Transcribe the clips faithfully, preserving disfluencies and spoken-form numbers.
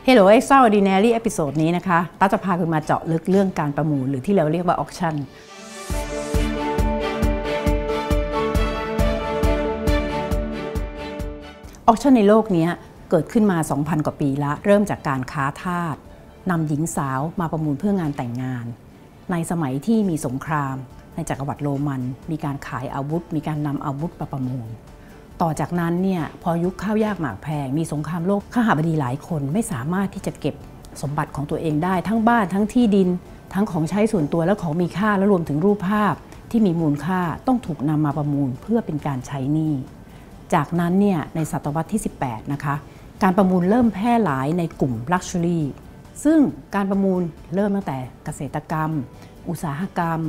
Hello Extraordinary เอพิโซดนี้นะคะต้าจะพาคุณมาเจาะลึกเรื่องการประมูลหรือที่เราเรียกว่า Auction Auction ในโลกนี้เกิดขึ้นมา สองพัน กว่าปีละเริ่มจากการค้าทาสนำหญิงสาวมาประมูลเพื่องานแต่งงานในสมัยที่มีสงครามในจักรวรรดิโรมันมีการขายอาวุธมีการนำอาวุธมาประมูลต่อจากนั้นเนี่ยพอยุคข้าวยากหมากแพงมีสงครามโลกข้าหบดีหลายคนไม่สามารถที่จะเก็บสมบัติของตัวเองได้ทั้งบ้านทั้งที่ดินทั้งของใช้ส่วนตัวและของมีค่าและรวมถึงรูปภาพที่มีมูลค่าต้องถูกนำมาประมูลเพื่อเป็นการใช้หนี้จากนั้นเนี่ยในศตวรรษที่สิบแปดนะคะการประมูลเริ่มแพร่หลายในกลุ่ม Luxury ซึ่งการประมูลเริ่มตั้งแต่เกษตรกรรมอุตสาหกรรม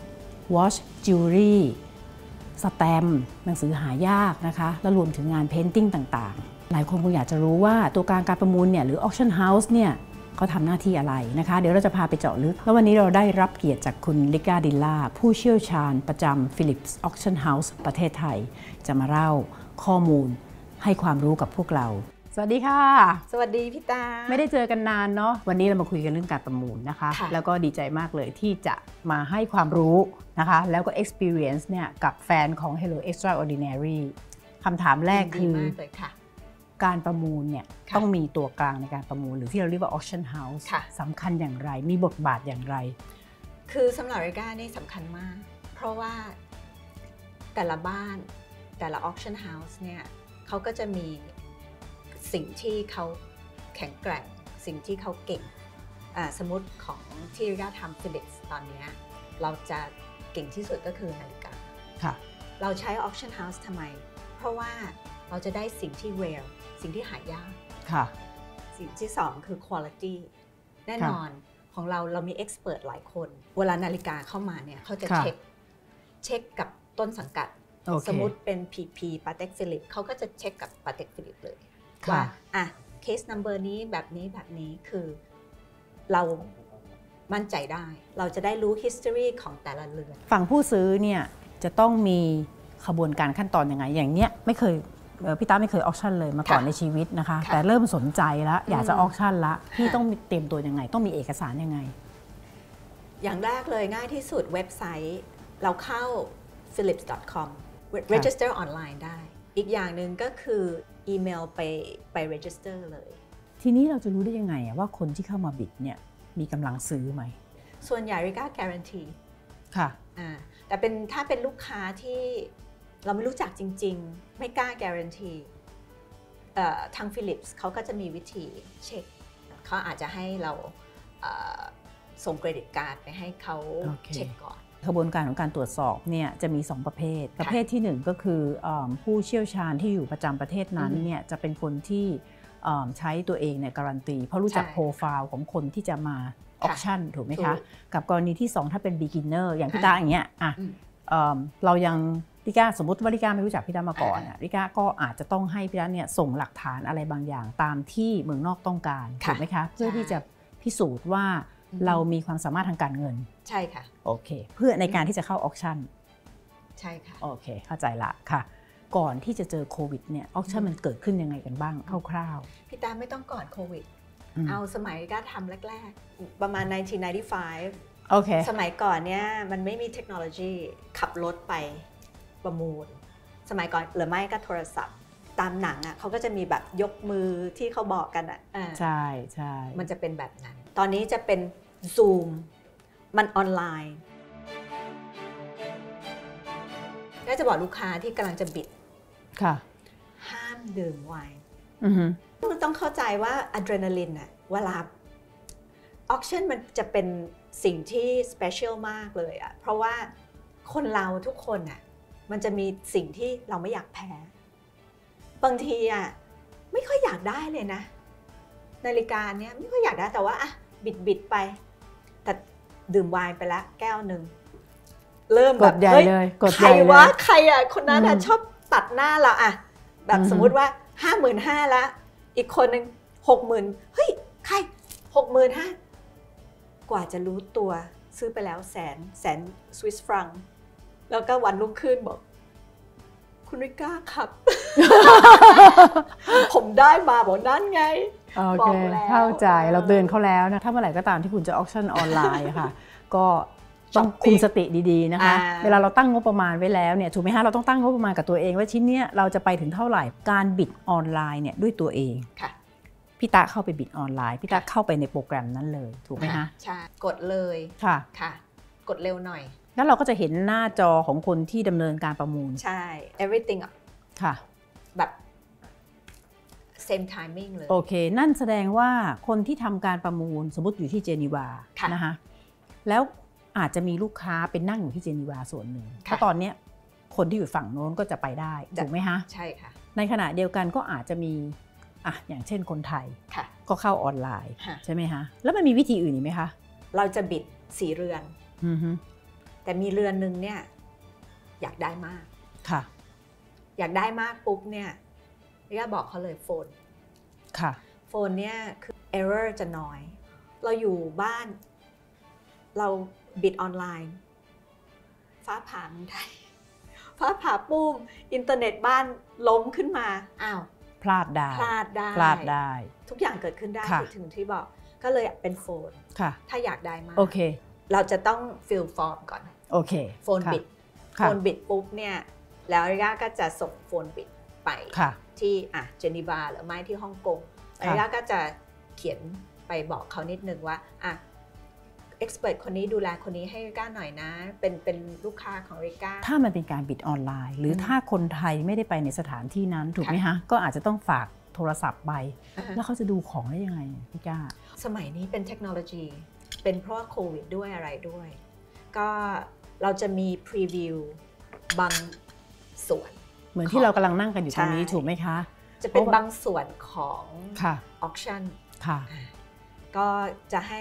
Watch Jewelry สแตมป์หนังสือหายากนะคะและรวมถึงงานเพนติ้งต่างๆหลายคนคงอยากจะรู้ว่าตัวการการประมูลเนี่ยหรือ Auction House เนี่ยเขาทำหน้าที่อะไรนะคะเดี๋ยวเราจะพาไปเจาะลึกแล้ววันนี้เราได้รับเกียรติจากคุณลิกาดิลล่าผู้เชี่ยวชาญประจำ Philips Auction House ประเทศไทยจะมาเล่าข้อมูลให้ความรู้กับพวกเราสวัสดีค่ะสวัสดีพี่ตาไม่ได้เจอกันนานเนาะวันนี้เรามาคุยกันเรื่องการประมูลนะคะแล้วก็ดีใจมากเลยที่จะมาให้ความรู้นะคะแล้วก็ experience เนี่ยกับแฟนของ Hello Extraordinary คำถามแรกคือการประมูลเนี่ยต้องมีตัวกลางในการประมูลหรือที่เราเรียกว่า auction house สำคัญอย่างไรมีบทบาทอย่างไรคือสำหรับริก้านี่สำคัญมากเพราะว่าแต่ละบ้านแต่ละ auction house เนี่ยเขาก็จะมีสิ่งที่เขาแข็งแกร่งสิ่งที่เขาเก่งสมมติของที่ริก้าทำ Philips ตอนนี้เราจะเก่งที่สุดก็คือนาฬิกาเราใช้ auction house ทำไมเพราะว่าเราจะได้สิ่งที่ rare สิ่งที่หายากสิ่งที่สองคือ quality แน่นอนของเราเรามี expert หลายคนเวลานาฬิกาเข้ามาเนี่ยเขาจะเช็คเช็คกับต้นสังกัด okay. สมมติเป็น พี พี Patek Philippe เขาก็จะเช็คกับ Patek Philippe เลยว่าอ่ะ case number นี้แบบนี้แบบนี้คือเรามั่นใจได้เราจะได้รู้ history ของแต่ละเรือนฝั่งผู้ซื้อเนี่ยจะต้องมีขบวนการขั้นตอนยังไงอย่างเนี้ยไม่เคยพี่ตาไม่เคยออคชั่นเลยมาก่อนในชีวิตนะคะแต่เริ่มสนใจแล้วอยากจะออคชั่นละพี่ต้องเตรียมตัวยังไงต้องมีเอกสารยังไงอย่างแรกเลยง่ายที่สุดเว็บไซต์เราเข้า philips ดอท คอม register ออนไลน์ได้อีกอย่างหนึ่งก็คืออีเมลไปไป register เลยทีนี้เราจะรู้ได้ยังไงว่าคนที่เข้ามาบิดเนี่ยมีกำลังซื้อไหมส่วนใหญ่ริก้า guarantee ค่ะอ่าแต่เป็นถ้าเป็นลูกค้าที่เราไม่รู้จักจริงๆไม่กล้า guarantee ทาง Philips เขาก็จะมีวิธีเช็คเขาอาจจะให้เราส่งเครดิตการ์ดไปให้เขา okay. เช็คก่อนกระบวนการของการตรวจสอบเนี่ยจะมีสองประเภทประเภทที่หนึ่งก็คือผู้เชี่ยวชาญที่อยู่ประจำประเทศนั้นเนี่ยจะเป็นคนที่ใช้ตัวเองเนี่ยการันตีเพราะรู้จักโปรไฟล์ของคนที่จะมาออคชั่นถูกไหมคะกับกรณีที่สองถ้าเป็น beginner อย่างพี่ตาอย่างเงี้ยอ่ะเรายังริก้าสมมติว่าริก้าไม่รู้จักพี่ตามาก่อนริก้าก็อาจจะต้องให้พี่ตาเนี่ยส่งหลักฐานอะไรบางอย่างตามที่เมืองนอกต้องการถูกไหมคะเพื่อที่จะพิสูจน์ว่าเรามีความสามารถทางการเงินใช่ค่ะโอเคเพื่อในการที่จะเข้าออคชั่นใช่ค่ะโอเคเข้าใจละค่ะก่อนที่จะเจอโควิดเนี่ยออคชั่นมันเกิดขึ้นยังไงกันบ้างคร่าวๆพี่ตาไม่ต้องก่อนโควิดเอาสมัยริก้าทำแรกๆประมาณหนึ่งพันเก้าร้อยเก้าสิบห้าโอเคสมัยก่อนเนี่ยมันไม่มีเทคโนโลยีขับรถไปประมูลสมัยก่อนหรือไม่ก็โทรศัพท์ตามหนังอ่ะเขาก็จะมีแบบยกมือที่เขาบอกกันอ่ะใช่ใช่มันจะเป็นแบบนั้นตอนนี้จะเป็น Zoom มันออนไลน์ก็จะบอกลูกค้าที่กำลังจะบิดค่ะห้ามดื่มไวน์ต้องเข้าใจว่าอะดรีนาลินอ่ะเวลาออคชั่นมันจะเป็นสิ่งที่สเปเชียลมากเลยอ่ะเพราะว่าคนเราทุกคนอ่ะมันจะมีสิ่งที่เราไม่อยากแพ้บางทีอ่ะไม่ค่อยอยากได้เลยนะนาฬิกาเนี้ยไม่ค่อยอยากได้แต่ว่าอ่ะบิดบิดไปแต่ดื่มไวน์ไปละแก้วหนึ่งเริ่มแบบเฮ้ยใครวะใครอ่ะคนนั้นอ่ะชอบตัดหน้าเราอ่ะแบบสมมุติว่าห้าหมื่นห้าละอีกคนหนึ่งหกหมื่นเฮ้ยใครหกหมื่นห้ากว่าจะรู้ตัวซื้อไปแล้วแสนแสนสวิสฟรังแล้วก็วันรุ่งขึ้นบอกคุณริก้าครับ ผมได้มาบอกนั่นไงโอเคเข้าใจเราเตือนเขาแล้วนะถ้าเมื่อไหร่ก็ตามที่คุณจะออคชั่นออนไลน์ค่ะก็ต้องคุมสติดีๆนะคะเวลาเราตั้งงบประมาณไว้แล้วเนี่ยถูกไหมฮะเราต้องตั้งงบประมาณกับตัวเองว่าชิ้นเนี้ยเราจะไปถึงเท่าไหร่การบิดออนไลน์เนี่ยด้วยตัวเองพี่ตาเข้าไปบิดออนไลน์พี่ตาเข้าไปในโปรแกรมนั้นเลยถูกไหมคะใช่กดเลยค่ะค่ะกดเร็วหน่อยแล้วเราก็จะเห็นหน้าจอของคนที่ดำเนินการประมูลใช่ everything ค่ะแบบ same timing เลยโอเคนั่นแสดงว่าคนที่ทำการประมูลสมมติอยู่ที่เจนีวานะคะแล้วอาจจะมีลูกค้าเป็นนั่งอยู่ที่เจนีวาส่วนหนึ่งเพราะตอนนี้คนที่อยู่ฝั่งโน้นก็จะไปได้ถูกไหมคะใช่ค่ะในขณะเดียวกันก็อาจจะมีอ่ะอย่างเช่นคนไทยก็เข้าออนไลน์ใช่ไหมคะแล้วมันมีวิธีอื่นอีกไหมคะเราจะบิดสี่เรือนแต่มีเรือนหนึ่งเนี่ยอยากได้มากค่ะอยากได้มากปุ๊บเนี่ยย่าบอกเขาเลยโฟนค่ะโฟนเนี่ยคือ error จะน้อยเราอยู่บ้านเราบิดออนไลน์ฟ้าผ่าเมืองไทยฟ้าผ่าปุ้มอินเทอร์เน็ตบ้านล้มขึ้นมาอ้าวพลาดได้พลาดได้พลาดได้ทุกอย่างเกิดขึ้นได้ถึงที่บอกก็เลยเป็นโฟนถ้าอยากได้มากโอเคเราจะต้องฟิลฟอร์มก่อนโอเคโฟนบิดโฟนบิดปุ๊บเนี่ยแล้วย่าก็จะส่งโฟนบิดไปที่อ่ะเจนีวาหรือไม่ที่ฮ่องกงย่าก็จะเขียนไปบอกเขานิดนึงว่าอ่ะเอ็กซ์เพรสคนนี้ดูแลคนนี้ให้ริก้าหน่อยนะเป็นเป็นลูกค้าของริก้าถ้ามันเป็นการบิดออนไลน์หรือถ้าคนไทยไม่ได้ไปในสถานที่นั้นถูกไหมฮะก็อาจจะต้องฝากโทรศัพท์ไปแล้วเขาจะดูของได้ยังไงพี่ก้าสมัยนี้เป็นเทคโนโลยีเป็นเพราะโควิดด้วยอะไรด้วยก็เราจะมีพรีวิวบางส่วนเหมือนที่เรากำลังนั่งกันอยู่ตรงนี้ถูกไหมคะจะเป็นบางส่วนของออคชั่นก็จะให้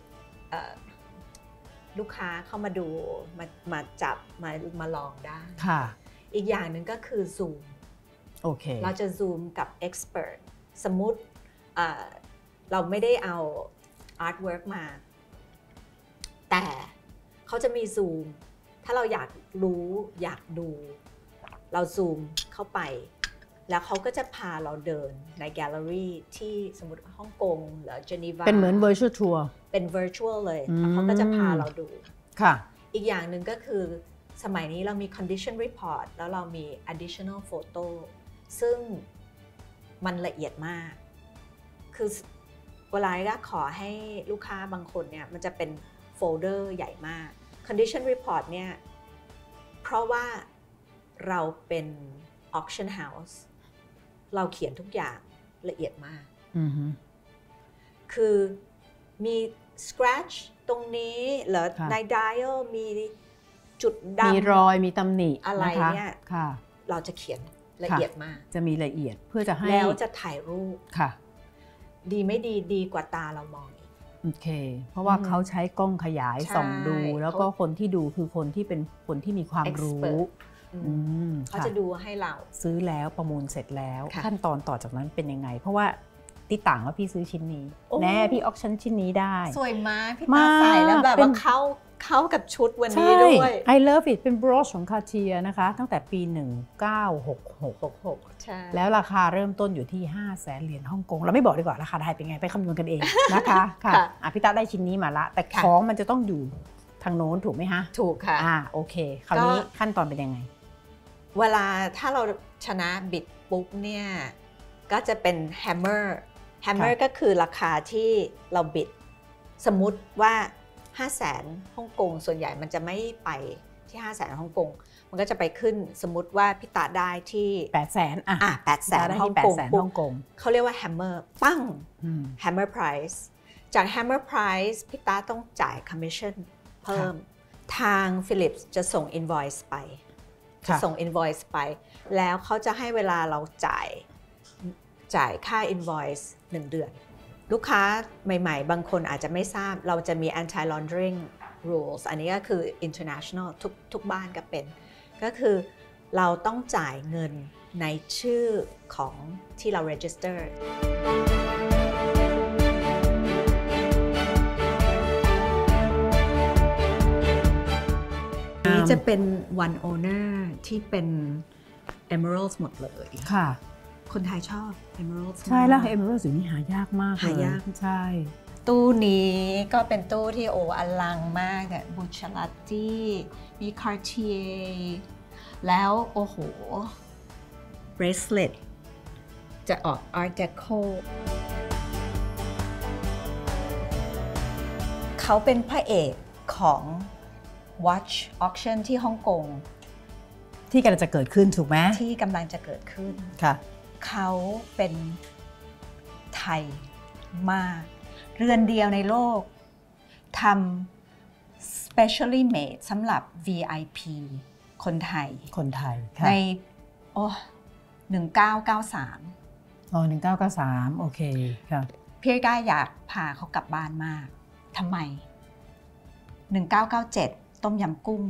ลูกค้าเข้ามาดูมามาจับมามาลองได้อีกอย่างหนึ่งก็คือ Zoom โอเคเราจะ Zoom กับ Expert สมมุติเราไม่ได้เอา Artwork มาแต่เขาจะมี Zoom ถ้าเราอยากรู้อยากดูเรา Zoom เข้าไปแล้วเขาก็จะพาเราเดินในแกลเลอรี่ที่สมมติฮ่องกงหรือเจนีวาเป็นเหมือน virtual tour เป็น virtual เลยเขาก็จะพาเราดูค่ะอีกอย่างหนึ่งก็คือสมัยนี้เรามี condition report แล้วเรามี additional photo ซึ่งมันละเอียดมากคือเวลาเราขอให้ลูกค้าบางคนเนี่ยมันจะเป็นโฟลเดอร์ใหญ่มาก condition report เนี่ยเพราะว่าเราเป็น auction house เราเขียนทุกอย่างละเอียดมากคือมี scratch ตรงนี้หรือใน dial มีจุดดำมีรอยมีตำหนิอะไรเนี่ยเราจะเขียนละเอียดมากจะมีละเอียดเพื่อจะให้แล้วจะถ่ายรูปค่ะดีไม่ดีดีกว่าตาเรามองโอเคเพราะว่าเขาใช้กล้องขยายส่องดูแล้วก็คนที่ดูคือคนที่เป็นคนที่มีความรู้เขาจะดูให้เราซื้อแล้วประมูลเสร็จแล้วขั้นตอนต่อจากนั้นเป็นยังไงเพราะว่าติต่างว่าพี่ซื้อชิ้นนี้แน่พี่ออกชั่นชิ้นนี้ได้สวยมากพี่ตาใส่แล้วแบบว่าเข้าเข้ากับชุดวันนี้ด้วย I love it เป็นบรอชของ Cartier นะคะตั้งแต่ปีหนึ่งพันเก้าร้อยหกสิบหกใช่แล้วราคาเริ่มต้นอยู่ที่ห้าแสนเหรียญฮ่องกงเราไม่บอกดีกว่าราคาไทยเป็นไงไปคำนวณกันเองนะคะค่ะอ่ะพี่ตาได้ชิ้นนี้มาละแต่ของมันจะต้องอยู่ทางโน้นถูกไหมฮะถูกค่ะอ่าโอเคคราวนี้ขั้นตอนเป็นยังไงเวลาถ้าเราชนะบิดปุ๊บเนี่ยก็จะเป็นแฮมเมอร์แฮมเมอร์ก็คือราคาที่เราบิดสมมุติว่าห้าแสนฮ่องกงส่วนใหญ่มันจะไม่ไปที่ห้าแสนฮ่องกงมันก็จะไปขึ้นสมมุติว่าพี่ตาได้ที่แปดแสนอ่ะแปดแสนฮ่องกงเขาเรียกว่าแฮมเมอร์ปั้งแฮมเมอร์ไพรซ์จากแฮมเมอร์ไพรซ์พี่ตาต้องจ่ายคอมมิชชั่นเพิ่มทางฟิลิปส์จะส่ง invoice ไปจะส่ง invoice ไปแล้วเขาจะให้เวลาเราจ่ายจ่ายค่า invoice หนึ่งเดือนลูกค้าใหม่ๆบางคนอาจจะไม่ทราบเราจะมี anti laundering rules อันนี้ก็คือ international ทุกทุกบ้านก็เป็นก็คือเราต้องจ่ายเงินในชื่อของที่เรา register นี้จะเป็น one owner ที่เป็น emeralds หมดเลยค่ะคนไทยชอบ Emerald ใช่แล้ว Emerald สีนี้หายากมากเลยหายากใช่ตู้นี้ก็เป็นตู้ที่โออลังมากเนี่ยบูชาร์ตี้มีคาร์เทียแล้วโอ้โห bracelet จะออก Art Deco เขาเป็นพระเอกของ Watch Auction ที่ฮ่องกงที่กำลังจะเกิดขึ้นถูกไหมที่กำลังจะเกิดขึ้นค่ะเขาเป็นไทยมากเรือนเดียวในโลกทำ specially made สำหรับ วี ไอ พี คนไทยคนไทยในโอ้หนึ่งเก้าเก้าสามอ๋อหนึ่งเก้าเก้าสามโอเคค่ะพี่ก้าอยากพาเขากลับบ้านมากทำไมหนึ่งเก้าเก้าเจ็ดต้มยำกุ้ง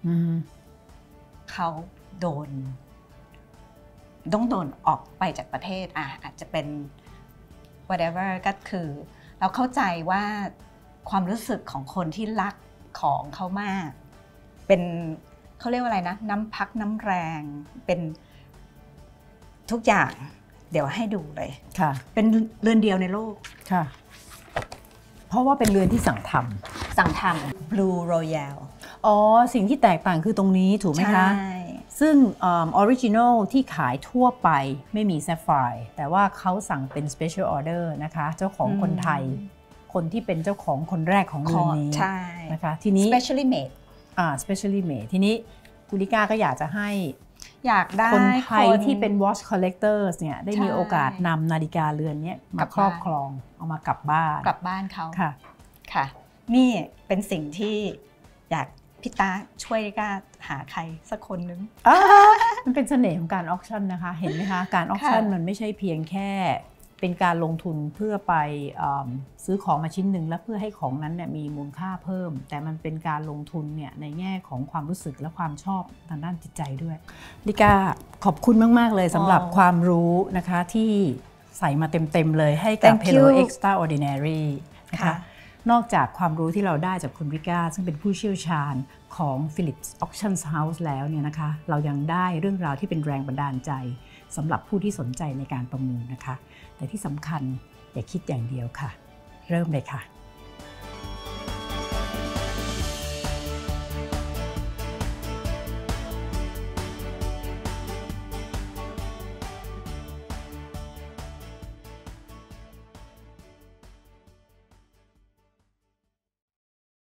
เขาโดนต้องโดนออกไปจากประเทศอ่ะอาจจะเป็น whatever ก็คือเราเข้าใจว่าความรู้สึกของคนที่รักของเขามากเป็นเขาเรียกว่าอะไรนะน้ำพักน้ำแรงเป็นทุกอย่างเดี๋ยวให้ดูเลยค่ะเป็นเรือนเดียวในโลกค่ะเพราะว่าเป็นเรือนที่สั่งทำสั่งทำ Blue Royal อ๋อสิ่งที่แตกต่างคือตรงนี้ถูกไหมคะใช่ซึ่งออริจินอลที่ขายทั่วไปไม่มีแซฟไฟร์แต่ว่าเขาสั่งเป็น Special Order นะคะเจ้าของคนไทยคนที่เป็นเจ้าของคนแรกของเรือนนี้นะคะทีนี้ Specially made อ่า Specially made ทีนี้คุณลิก้าก็อยากจะให้อยากได้คนไทยที่เป็น watch collectors เนี่ยได้มีโอกาสนำนาฬิกาเรือนนี้มาครอบครองเอามากลับบ้านกลับบ้านเขาค่ะค่ะนี่เป็นสิ่งที่อยากพี่ตาช่วยก็หาใครสักคนนึงมันเป็นเสน่ห์ของการออคชั่นนะคะเห็นไหมคะการออคชั่นมันไม่ใช่เพียงแค่เป็นการลงทุนเพื่อไปซื้อของมาชิ้นหนึ่งแล้วเพื่อให้ของนั้นเนี่ยมีมูลค่าเพิ่มแต่มันเป็นการลงทุนเนี่ยในแง่ของความรู้สึกและความชอบทางด้านจิตใจด้วยลิก้าขอบคุณมากๆเลยสำหรับความรู้นะคะที่ใส่มาเต็มๆเลยให้กับ Hello Extraordinary นะคะนอกจากความรู้ที่เราได้จากคุณลิก้าซึ่งเป็นผู้เชี่ยวชาญของ Phillips Auction House แล้วเนี่ยนะคะเรายังได้เรื่องราวที่เป็นแรงบันดาลใจสำหรับผู้ที่สนใจในการประมูลนะคะแต่ที่สำคัญอย่าคิดอย่างเดียวค่ะเริ่มเลยค่ะ